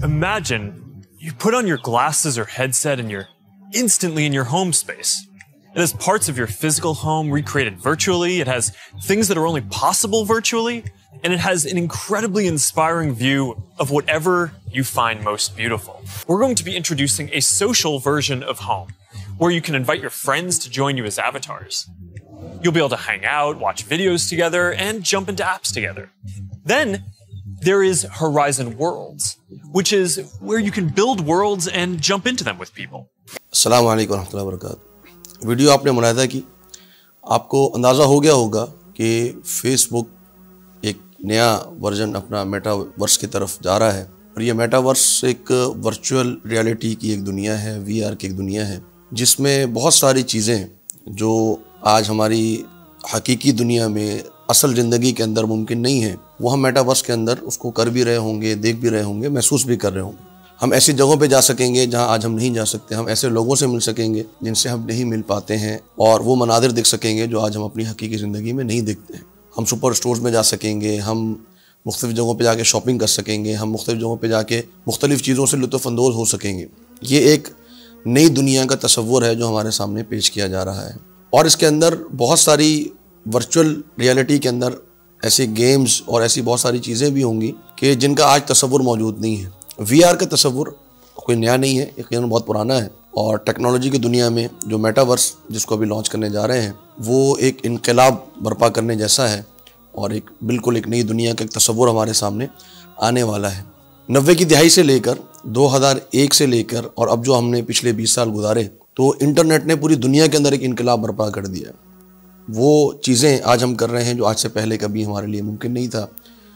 Imagine you put on your glasses or headset and you're instantly in your home space. It has parts of your physical home recreated virtually, it has things that are only possible virtually, and it has an incredibly inspiring view of whatever you find most beautiful. We're going to be introducing a social version of home, where you can invite your friends to join you as avatars. You'll be able to hang out, watch videos together, and jump into apps together. Then, there is Horizon Worlds, which is where you can build worlds and jump into them with people. अस्सलाम वालेकुम रहमतुल्लाहि व बरकातुहू। Video आपने मुलाहिज़ा की, आपको अंदाज़ा हो गया होगा कि फेसबुक एक नया वर्जन अपना मेटावर्स की तरफ जा रहा है। और ये मेटावर्स एक वर्चुअल रियलिटी की एक दुनिया है, वीआर की एक दुनिया है, जिसमें बहुत सारी चीज़ें जो आज हमारी हकीकी दुनिया में असल ज़िंदगी के अंदर मुमकिन नहीं है, वो हम मेटावर्स के अंदर उसको कर भी रहे होंगे, देख भी रहे होंगे, महसूस भी कर रहे होंगे। हम ऐसी जगहों पे जा सकेंगे जहां आज हम नहीं जा सकते, हम ऐसे लोगों से मिल सकेंगे जिनसे हम नहीं मिल पाते हैं, और वो मनादिर देख सकेंगे जो आज हम अपनी हकीकी ज़िंदगी में नहीं देखते हैं। हम सुपर स्टोर्स में जा सकेंगे, हम मुख्तलिफ़ जगहों पे जाके शॉपिंग कर सकेंगे, हम मुख्तलिफ़ जगहों पे जाके मुख्तलिफ़ चीज़ों से लुत्फ़अंदोज़ हो सकेंगे। ये एक नई दुनिया का तसव्वुर है जो हमारे सामने पेश किया जा रहा है, और इसके अंदर बहुत सारी वर्चुअल रियलिटी के अंदर ऐसे गेम्स और ऐसी बहुत सारी चीज़ें भी होंगी कि जिनका आज तसव्वुर मौजूद नहीं है। वीआर का तसव्वुर कोई नया नहीं है, यकीनन बहुत पुराना है, और टेक्नोलॉजी की दुनिया में जो मेटावर्स जिसको अभी लॉन्च करने जा रहे हैं वो एक इनकलाब बर्पा करने जैसा है, और एक बिल्कुल एक नई दुनिया का एक तसव्वुर हमारे सामने आने वाला है। 90 की दहाई से लेकर 2001 से लेकर और अब जो हमने पिछले 20 साल गुजारे, तो इंटरनेट ने पूरी दुनिया के अंदर एक इनकलाब बर्पा कर दिया। वो चीज़ें आज हम कर रहे हैं जो आज से पहले कभी हमारे लिए मुमकिन नहीं था,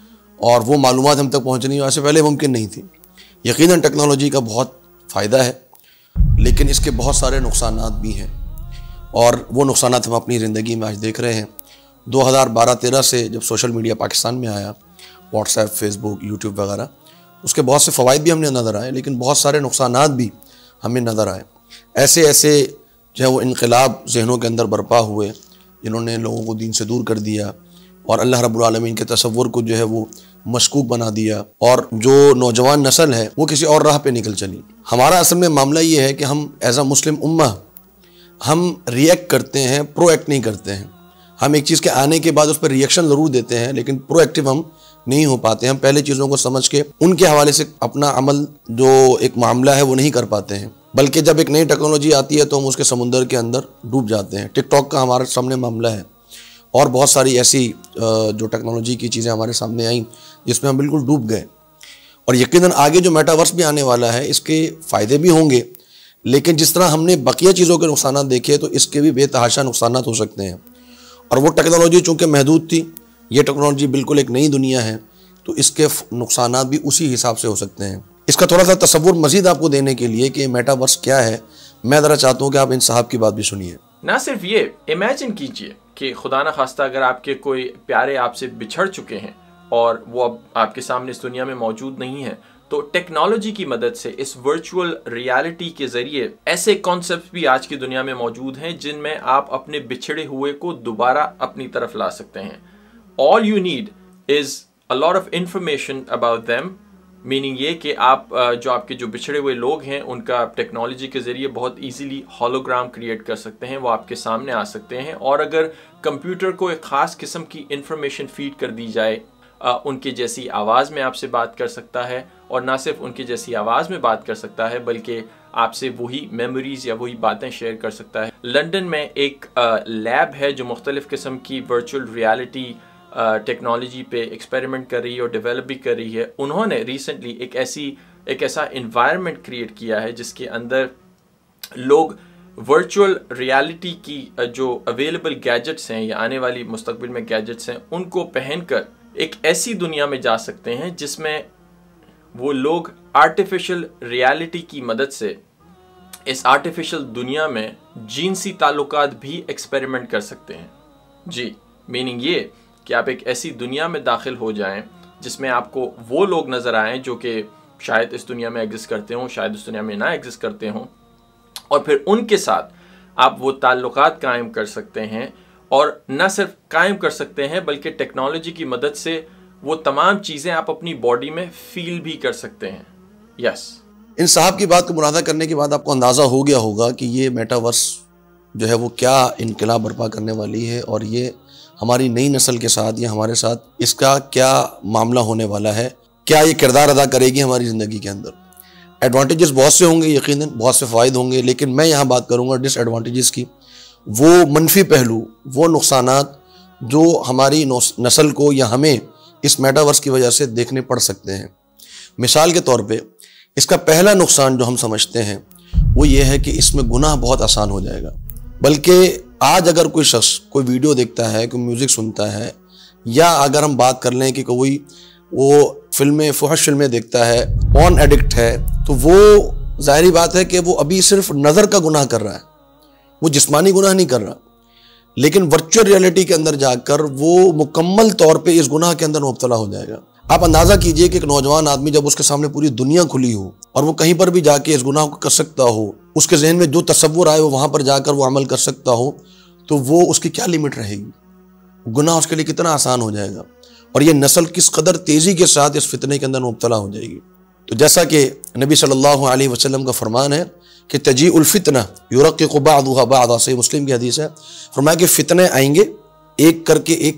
और वो मालूमात हम तक पहुँचनी आज से पहले मुमकिन नहीं थी। यकीनन टेक्नोलॉजी का बहुत फ़ायदा है, लेकिन इसके बहुत सारे नुकसानात भी हैं, और वो नुकसानात हम अपनी ज़िंदगी में आज देख रहे हैं। 2012-13 से जब सोशल मीडिया पाकिस्तान में आया, व्हाट्सएप, फेसबुक, यूट्यूब वगैरह, उसके बहुत से फ़वाइद भी हमने नज़र आए, लेकिन बहुत सारे नुकसानात भी हमें नज़र आए। ऐसे ऐसे जो है वो इनकलाब ज़हनों के अंदर बर्पा हुए जिन्होंने लोगों को दीन से दूर कर दिया, और अल्लाह रब्बुल आलमीन के तसव्वुर को जो है वो मशकूक बना दिया, और जो नौजवान नस्ल है वो किसी और राह पे निकल चली। हमारा असल में मामला ये है कि हम एज अ मुस्लिम उम्मा हम रिएक्ट करते हैं, प्रोएक्ट नहीं करते हैं। हम एक चीज़ के आने के बाद उस पर रिएक्शन ज़रूर देते हैं, लेकिन प्रोएक्टिव हम नहीं हो पाते। हम पहले चीज़ों को समझ के उनके हवाले से अपना अमल जो एक मामला है वो नहीं कर पाते हैं, बल्कि जब एक नई टेक्नोलॉजी आती है तो हम उसके समुंदर के अंदर डूब जाते हैं। टिकटॉक का हमारे सामने मामला है, और बहुत सारी ऐसी जो टेक्नोलॉजी की चीज़ें हमारे सामने आई जिसमें हम बिल्कुल डूब गए। और यकीनन आगे जो मेटावर्स भी आने वाला है, इसके फ़ायदे भी होंगे, लेकिन जिस तरह हमने बकिया चीज़ों के नुकसान देखे तो इसके भी बेतहाशा नुकसान हो सकते हैं। और वो टेक्नोलॉजी चूँकि महदूद थी, ये टेक्नोलॉजी बिल्कुल एक नई दुनिया है, तो इसके नुकसान भी उसी हिसाब से हो सकते हैं। इसका थोड़ा सा तसव्वुर मज़ीद आपको देने के लिए कि मेटावर्स क्या है, मैं ज़रा चाहता हूँ कि आप इन साहब की बात भी सुनिए। ना सिर्फ ये, इमेजिन कीजिए कि खुदा न खास्ता अगर आपके कोई प्यारे आपसे बिछड़ चुके हैं और वो अब आपके सामने इस दुनिया में मौजूद नहीं है, तो टेक्नोलॉजी की मदद से इस वर्चुअल रियलिटी के ज़रिए ऐसे कॉन्सेप्ट भी आज की दुनिया में मौजूद हैं जिनमें आप अपने बिछड़े हुए को दोबारा अपनी तरफ ला सकते हैं। All you need is a lot of information about them, meaning ये कि आप जो आपके जो बिछड़े हुए लोग हैं उनका टेक्नोलॉजी के ज़रिए बहुत इजीली होलोग्राम क्रिएट कर सकते हैं, वो आपके सामने आ सकते हैं। और अगर कंप्यूटर को एक ख़ास किस्म की इंफॉर्मेशन फीड कर दी जाए, उनके जैसी आवाज़ में आपसे बात कर सकता है, और ना सिर्फ उनके जैसी आवाज़ में बात कर सकता है बल्कि आपसे वही मेमोरीज़ या वही बातें शेयर कर सकता है। लंदन में एक लैब है जो मुख्तलिफ़ किस्म की वर्चुअल रियलिटी टेक्नोलॉजी पे एक्सपेरिमेंट कर रही है और डेवलप भी कर रही है। उन्होंने रिसेंटली एक ऐसा इन्वायरमेंट क्रिएट किया है जिसके अंदर लोग वर्चुअल रियलिटी की जो अवेलेबल गैजेट्स हैं या आने वाली मुस्तकबिल में गैजेट्स हैं उनको पहनकर एक ऐसी दुनिया में जा सकते हैं जिसमें वो लोग आर्टिफिशियल रियलिटी की मदद से इस आर्टिफिशियल दुनिया में जिनसी ताल्लुकात भी एक्सपेरिमेंट कर सकते हैं। जी, मीनिंग ये कि आप एक ऐसी दुनिया में दाखिल हो जाएं जिसमें आपको वो लोग नज़र आएं जो कि शायद इस दुनिया में एग्जिस्ट करते हों, शायद इस दुनिया में ना एग्जिस्ट करते हों, और फिर उनके साथ आप वो ताल्लुकात कायम कर सकते हैं, और न सिर्फ कायम कर सकते हैं बल्कि टेक्नोलॉजी की मदद से वो तमाम चीज़ें आप अपनी बॉडी में फील भी कर सकते हैं। यस। इन साहब की बात को मुरादा करने के बाद आपको अंदाज़ा हो गया होगा कि ये मेटावर्स जो है वो क्या इनकलाब बर्पा करने वाली है और ये हमारी नई नस्ल के साथ या हमारे साथ इसका क्या मामला होने वाला है, क्या ये किरदार अदा करेगी हमारी ज़िंदगी के अंदर। एडवांटेजेस बहुत से होंगे, यकीनन बहुत से फ़ायदे होंगे, लेकिन मैं यहाँ बात करूँगा डिसएडवांटेजेस की, वो मनफी पहलू, वो नुकसानात जो हमारी नस्ल को या हमें इस मेटावर्स की वजह से देखने पड़ सकते हैं। मिसाल के तौर पे इसका पहला नुकसान जो हम समझते हैं वो ये है कि इसमें गुनाह बहुत आसान हो जाएगा। बल्कि आज अगर कोई शख्स कोई वीडियो देखता है, कोई म्यूज़िक सुनता है, या अगर हम बात कर लें कि कोई वो फिल्में, फुहश फिल्में देखता है, पॉर्न एडिक्ट है, तो वो ज़ाहिरी बात है कि वो अभी सिर्फ नज़र का गुनाह कर रहा है, वो जिस्मानी गुनाह नहीं कर रहा। लेकिन वर्चुअल रियलिटी के अंदर जाकर वो मुकम्मल तौर पे इस गुनाह के अंदर मुब्तला हो जाएगा। आप अंदाज़ा कीजिए कि एक नौजवान आदमी जब उसके सामने पूरी दुनिया खुली हो और वो कहीं पर भी जाके इस गुनाह को कर सकता हो, उसके जहन में जो तसव्वुर आए वो वहाँ पर जाकर वो अमल कर सकता हो, तो वो उसकी क्या लिमिट रहेगी, गुनाह उसके लिए कितना आसान हो जाएगा और ये नस्ल किस कदर तेज़ी के साथ इस फितने के अंदर मुब्तला हो जाएगी। तो जैसा कि नबी सल्लल्लाहु अलैहि वसल्लम का फरमान है कि तजीउल फितना युरक़्क़िक़ु बअदुहा बअदा, सही मुस्लिम की हदीस है, फरमाया कि फितने आएंगे एक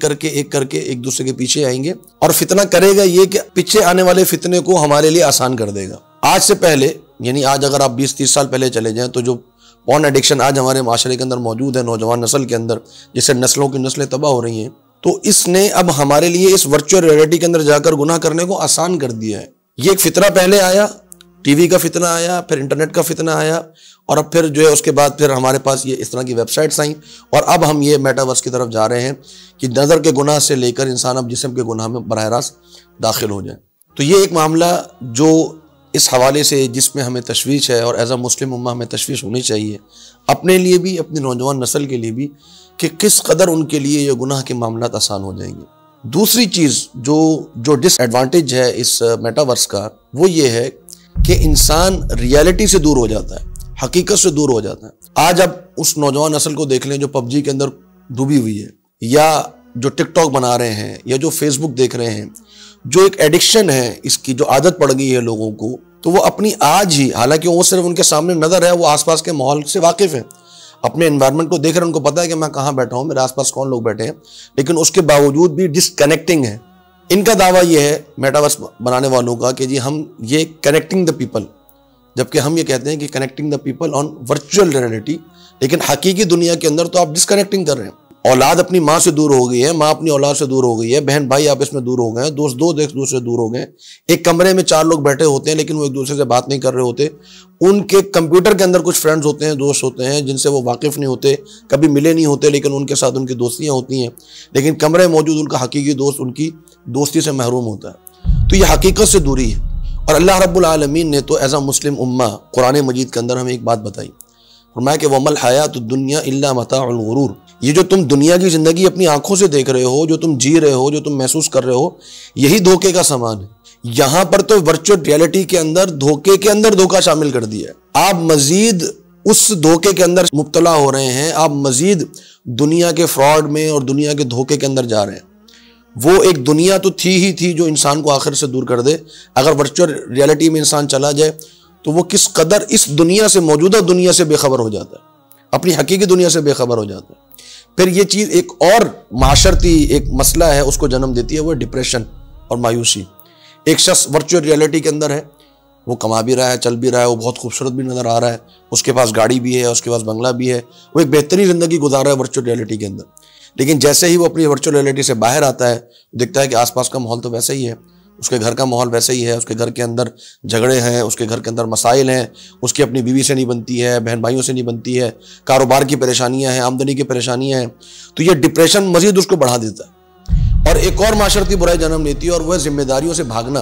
करके एक दूसरे के पीछे आएंगे और फितना करेगा ये कि पीछे आने वाले फितने को हमारे लिए आसान कर देगा। आज से पहले, यानी आज अगर आप 20-30 साल पहले चले जाएं तो जो पॉर्न एडिक्शन आज हमारे माशरे के अंदर मौजूद है, नौजवान नस्ल के अंदर, जिससे नस्लों की नस्लें तबाह हो रही हैं, तो इसने अब हमारे लिए इस वर्चुअल रियलिटी के अंदर जाकर गुनाह करने को आसान कर दिया है। ये एक फितना पहले आया, टीवी का फितना आया, फिर इंटरनेट का फितना आया, और अब फिर जो है उसके बाद फिर हमारे पास ये इस तरह की वेबसाइट्स आई, और अब हम ये मेटावर्स की तरफ जा रहे हैं कि नज़र के गुनाह से लेकर इंसान अब जिस्म के गुनाह में बराह रास्त दाखिल हो जाए। तो ये एक मामला जो इस हवाले से जिसमें हमें तशवीश है, और एज अ मुस्लिम उम्मा हमें तशवीश होनी चाहिए अपने लिए भी, अपनी नौजवान नस्ल के लिए भी, कि किस कदर उनके लिए ये गुनाह के मामला आसान हो जाएंगे। दूसरी चीज़ जो डिसएडवांटेज है इस मेटावर्स का, वो ये है कि इंसान रियलिटी से दूर हो जाता है, हकीकत से दूर हो जाता है। आज आप उस नौजवान नस्ल को देख लें जो पबजी के अंदर डूबी हुई है, या जो टिकटॉक बना रहे हैं, या जो फेसबुक देख रहे हैं, जो एक एडिक्शन है इसकी, जो आदत पड़ गई है लोगों को, तो वो अपनी आज ही, हालांकि वो सिर्फ उनके सामने नज़र है, वो आसपास के माहौल से वाकिफ़ है, अपने एनवायरनमेंट को देख रहे हैं, उनको पता है कि मैं कहाँ बैठा हूँ, मेरे आसपास कौन लोग बैठे हैं, लेकिन उसके बावजूद भी डिसकनेक्टिंग है। इनका दावा ये है मेटावर्स बनाने वालों का कि जी हम ये कनेक्टिंग द पीपल, जबकि हम ये कहते हैं कि connecting the people on virtual reality, लेकिन हकीकी दुनिया के अंदर तो आप डिसकनेक्टिंग कर रहे हैं। औलाद अपनी माँ से दूर हो गई है, माँ अपनी औलाद से दूर हो गई है, बहन भाई आपस में दूर हो गए हैं, दोस्त एक दूसरे से दूर हो गए। एक कमरे में 4 लोग बैठे होते हैं लेकिन वो एक दूसरे से बात नहीं कर रहे होते। उनके कंप्यूटर के अंदर कुछ फ्रेंड्स होते हैं, दोस्त होते हैं जिनसे वो वाकिफ़ नहीं होते, कभी मिले नहीं होते, लेकिन उनके साथ उनकी दोस्तियाँ होती हैं, लेकिन कमरे में मौजूद उनका हकीकी दोस्त उनकी दोस्ती से महरूम होता है। तो ये हकीकत से दूरी है। और अल्लाह रब्बुल आलमीन ने तो एज़ अ मुस्लिम उम्मा कुरान मजीद के अंदर हमें एक बात बताई, फरमाया कि वमल हयातुद दुनिया इल्ला मताउल गुरूर, ये जो तुम दुनिया की ज़िंदगी अपनी आंखों से देख रहे हो, जो तुम जी रहे हो, जो तुम महसूस कर रहे हो, यही धोखे का सामान है। यहाँ पर तो वर्चुअल रियलिटी के अंदर धोखे के अंदर धोखा शामिल कर दिया है। आप मजीद उस धोखे के अंदर मुब्तला हो रहे हैं, आप मजीद दुनिया के फ्रॉड में और दुनिया के धोखे के अंदर जा रहे हैं। वो एक दुनिया तो थी जो इंसान को आखिर से दूर कर दे। अगर वर्चुअल रियलिटी में इंसान चला जाए तो वो किस कदर इस दुनिया से, मौजूदा दुनिया से बेखबर हो जाता है, अपनी हकीकी दुनिया से बेखबर हो जाता है। फिर ये चीज़ एक और माशरती एक मसला है, उसको जन्म देती है, वो डिप्रेशन और मायूसी। एक शख्स वर्चुअल रियलिटी के अंदर है, वो कमा भी रहा है, चल भी रहा है, वो बहुत खूबसूरत भी नज़र आ रहा है, उसके पास गाड़ी भी है, उसके पास बंगला भी है, वो एक बेहतरीन ज़िंदगी गुजार रहा है वर्चुअल रियलिटी के अंदर। लेकिन जैसे ही वो अपनी वर्चुअल रियलिटी से बाहर आता है, दिखता है कि आसपास का माहौल तो वैसा ही है, उसके घर का माहौल वैसा ही है, उसके घर के अंदर झगड़े हैं, उसके घर के अंदर मसाइल हैं, उसकी अपनी बीवी से नहीं बनती है, बहन भाइयों से नहीं बनती है, कारोबार की परेशानियां हैं, आमदनी की परेशानियां हैं। तो ये डिप्रेशन मजीद उसको बढ़ा देता है। और एक और माशरती बुराई जन्म लेती है, और वह जिम्मेदारियों से भागना।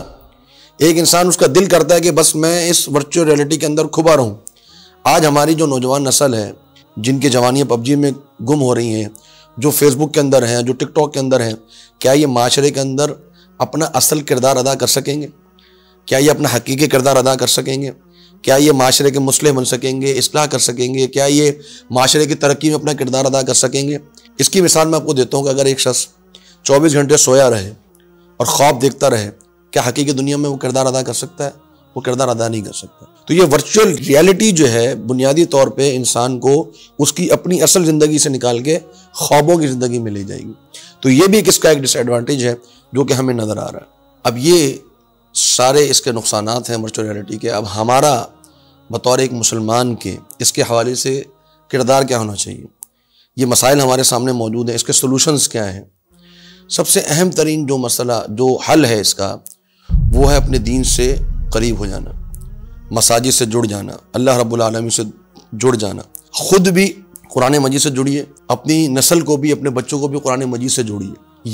एक इंसान, उसका दिल करता है कि बस मैं इस वर्चुअल रियलिटी के अंदर खुबा रहूँ। आज हमारी जो नौजवान नस्ल है, जिनकी जवानियाँ पबजी में गुम हो रही हैं, जो फेसबुक के अंदर हैं, जो टिकटॉक के अंदर हैं, क्या ये माशरे के अंदर अपना असल किरदार अदा कर सकेंगे? क्या ये अपना हकीकी किरदार अदा कर सकेंगे? क्या ये माशरे के मुस्लिह बन सकेंगे, इस्लाह कर सकेंगे? क्या ये माशरे की तरक्की में अपना किरदार अदा कर सकेंगे? इसकी मिसाल मैं आपको देता हूँ कि अगर एक शख्स 24 घंटे सोया रहे और ख्वाब देखता रहे, क्या हकीकी दुनिया में वो किरदार अदा कर सकता है? वो किरदार अदा नहीं कर सकता। तो ये वर्चुअल रियलिटी जो है बुनियादी तौर पे इंसान को उसकी अपनी असल ज़िंदगी से निकाल के ख्वाबों की ज़िंदगी में ले जाएगी। तो ये भी इसका एक डिसएडवांटेज है जो कि हमें नज़र आ रहा है। अब ये सारे इसके नुकसानात हैं वर्चुअल रियलिटी के। अब हमारा बतौर एक मुसलमान के इसके हवाले से किरदार क्या होना चाहिए, ये मसाइल हमारे सामने मौजूद हैं, इसके सॉल्यूशंस क्या हैं। सबसे अहम तरीन जो मसला, जो हल है इसका, वो है अपने दीन से करीब हो जाना, मसाजिद से जुड़ जाना, अल्लाह रब्बुल आलमीन से जुड़ जाना। खुद भी कुरान मजीद से जुड़िए, अपनी नस्ल को भी, अपने बच्चों को भी कुरान मजीद से जोड़िए।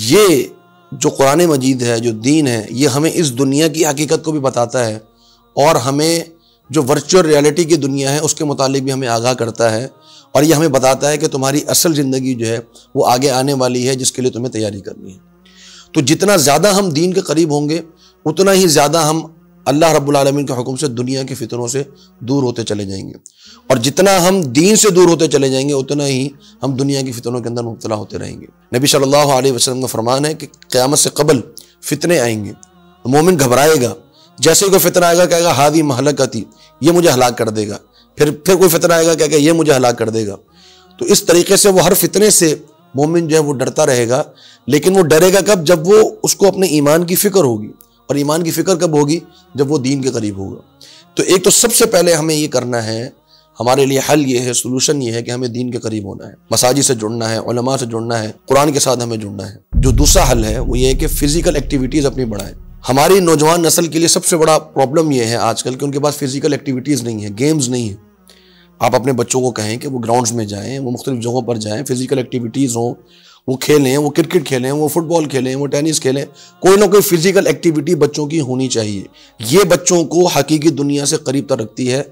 ये जो कुरान मजीद है, जो दीन है, ये हमें इस दुनिया की हकीकत को भी बताता है और हमें जो वर्चुअल रियलिटी की दुनिया है उसके मुतालिक भी हमें आगाह करता है। और ये हमें बताता है कि तुम्हारी असल ज़िंदगी जो है वो आगे आने वाली है, जिसके लिए तुम्हें तैयारी करनी है। तो जितना ज़्यादा हम दीन के करीब होंगे उतना ही ज़्यादा हम अल्लाह रब्बुल आलमीन के हुक्म से दुनिया के फितनों से दूर होते चले जाएंगे, और जितना हम दीन से दूर होते चले जाएंगे उतना ही हम दुनिया की फितनों के अंदर मुब्तला होते रहेंगे। नबी सल्लल्लाहु अलैहि वसल्लम का फरमान है कि क़यामत से कबल फितने आएंगे, तो मोमिन घबराएगा। जैसे ही कोई फितना आएगा कहेगा हादी महलकती, ये मुझे हलाक कर देगा। फिर कोई फितना आएगा कहेगा ये मुझे हलाक कर देगा। तो इस तरीके से वो हर फितने से मोमिन जो है वो डरता रहेगा। लेकिन वो डरेगा कब? जब वो उसको अपने ईमान की फ़िक्र होगी। और ईमान की फ़िक्र कब होगी? जब वो दीन के करीब होगा। तो एक तो सबसे पहले हमें ये करना है, हमारे लिए हल ये है, सोल्यूशन ये है कि हमें दीन के करीब होना है, मसाजिद से जुड़ना है, उलमा से जुड़ना है, कुरान के साथ हमें जुड़ना है। जो दूसरा हल है वो ये है कि फ़िज़िकल एक्टिविटीज़ अपनी बढ़ाएं। हमारी नौजवान नस्ल के लिए सबसे बड़ा प्रॉब्लम ये है आजकल कि उनके पास फ़िज़िकल एक्टिविटीज़ नहीं है, गेम्स नहीं है। आप अपने बच्चों को कहें कि वो ग्राउंड्स में जाएं, वो मुख्तलिफ जगहों पर जाएं, फ़िज़िकल एक्टिविटीज़ हों, वो खेलें, वो क्रिकेट खेलें, वो फुटबॉल खेलें, वो टेनिस खेलें, कोई ना कोई फ़िज़िकल एक्टिविटी बच्चों की होनी चाहिए। ये बच्चों को हकीकी दुनिया से करीब तक रखती है।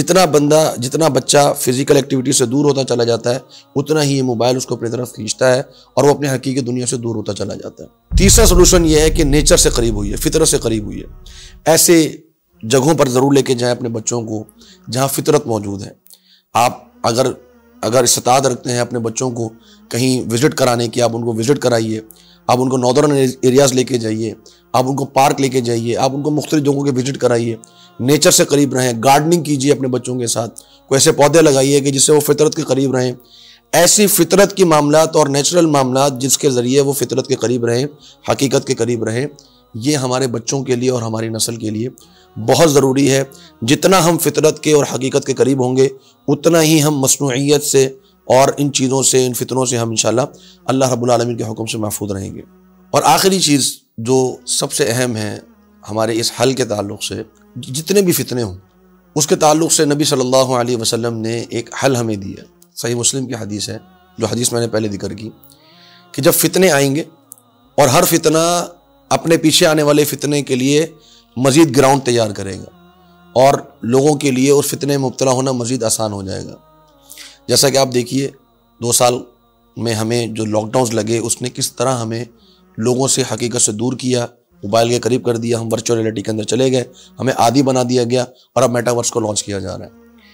जितना बच्चा फ़िज़िकल एक्टिविटी से दूर होता चला जाता है उतना ही ये मोबाइल उसको अपनी तरफ खींचता है और वो अपने हकीकी दुनिया से दूर होता चला जाता है। तीसरा सोल्यूशन ये है कि नेचर से करीब हुई है, फितरत से करीब हुई है। ऐसे जगहों पर ज़रूर लेके जाएँ अपने बच्चों को जहाँ फितरत मौजूद है। आप अगर इस्तात रखते हैं अपने बच्चों को कहीं विज़िट कराने की, आप उनको विज़िट कराइए, आप उनको नॉर्दर्न एरियाज़ लेके जाइए, आप उनको पार्क लेके जाइए, आप उनको मुख्तलिफ जगहों के विज़िट कराइए, नेचर से करीब रहें, गार्डनिंग कीजिए अपने बच्चों के साथ, कोई ऐसे पौधे लगाइए कि जिससे वो फितरत के करीब रहें। ऐसी फितरत की मामलात और नेचुरल मामलात जिसके ज़रिए वो फितरत के करीब रहें, हकीकत के करीब रहें, ये हमारे बच्चों के लिए और हमारी नस्ल के लिए बहुत ज़रूरी है। जितना हम फितरत के और हकीकत के करीब होंगे उतना ही हम मसनूइयत से और इन चीज़ों से, इन फितनों से हम इंशाल्लाह अल्लाह रब्बुल आलमीन के हुक्म से महफूज रहेंगे। और आखिरी चीज़ जो सबसे अहम है हमारे इस हल के ताल्लुक़ से, जितने भी फितने हों उसके ताल्लुक़ से नबी सल्लल्लाहु अलैहि वसल्लम ने एक हल हमें दिया। सही मुस्लिम की हदीस है, जो हदीस मैंने पहले जिक्र की, कि जब फितने आएंगे और हर फितना अपने पीछे आने वाले फितने के लिए मज़ीद ग्राउंड तैयार करेगा और लोगों के लिए उस फितने में मुब्तला होना मज़ीद आसान हो जाएगा। जैसा कि आप देखिए 2 साल में हमें जो लॉकडाउन लगे उसने किस तरह हमें लोगों से हकीकत से दूर किया, मोबाइल के करीब कर दिया, हम वर्चुअल रियलिटी के अंदर चले गए, हमें आदी बना दिया गया और अब मेटावर्स को लॉन्च किया जा रहा है।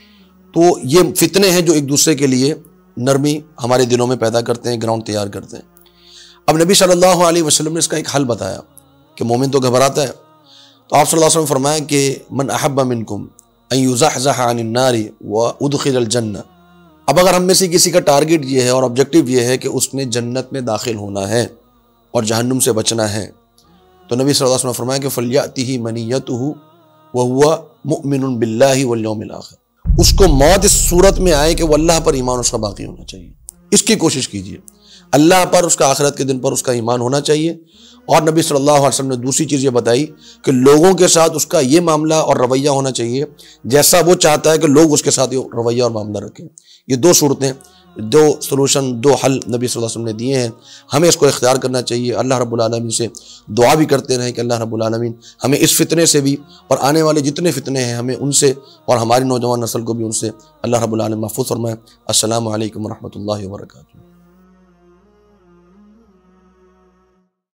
तो ये फितने हैं जो एक दूसरे के लिए नरमी हमारे दिलों में पैदा करते हैं, ग्राउंड तैयार करते हैं। अब नबी सल्लल्लाहु अलैहि वसल्लम ने इसका एक हल बताया कि मोमिन तो घबराता है, तो आप सल्लल्लाहु अलैहि वसल्लम फरमाया कि मन अहब्ब मिनकुम अन युज़हज़ह अनिन नारी व उदखिलल जन्नह। अब अगर हम में से किसी का टारगेट ये है और ऑब्जेक्टिव ये है कि उसने जन्नत में दाखिल होना है और जहन्नुम से बचना है, तो नबी सल्लल्लाहु अलैहि वसल्लम फरमाया कि फलयातिही मनियतुहु व हुवा मुमिनुन बिल्लाहि वल यौमिल आखिर। उसको मौत इस सूरत में आए कि वो अल्लाह पर ईमान उसका बाकी होना चाहिए। इसकी कोशिश कीजिए, अल्लाह पर, उसका आखिरत के दिन पर उसका ईमान होना चाहिए। और नबी सल्लल्लाहु अलैहि वसल्लम ने दूसरी चीज़ ये बताई कि लोगों के साथ उसका ये मामला और रवैया होना चाहिए जैसा वो चाहता है कि लोग उसके साथ ये रवैया और मामला रखें। ये 2 सूरतें, 2 सोल्यूशन, 2 हल नबी सल्लल्लाहु अलैहि वसल्लम ने दिए हैं। हमें इसको इख्तियार करना चाहिए। अल्लाह रब्बुल आलमीन से दुआ भी करते रहें कि अल्लाह रब्बुल आलमीन हमें इस फितने से भी और आने वाले जितने फितने हैं हमें उनसे और हमारी नौजवान नस्ल को भी उनसे अल्लाह रब्बुल आलमीन महफूज फरमाए। अस्सलामु अलैकुम व रहमतुल्लाहि व बरकातुहू।